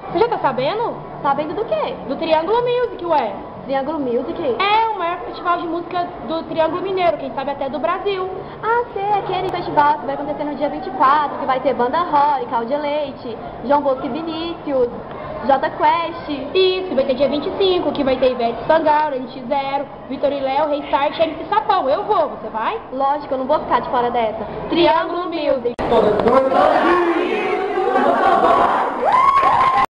Você já tá sabendo? Sabendo do quê? Do Triângulo Music, ué. Triângulo Music? É o maior festival de música do Triângulo Mineiro, quem sabe até do Brasil. Ah, sei, aquele festival que vai acontecer no dia 24, que vai ter Banda Rory, Cláudia Leite, João Bosco e Vinícius, J Quest. Isso, vai ter dia 25, que vai ter Ivete Sangalo, NX0, Vitor e Léo, Restart e MC Sapão. Eu vou, você vai? Lógico, eu não vou ficar de fora dessa. Triângulo Music.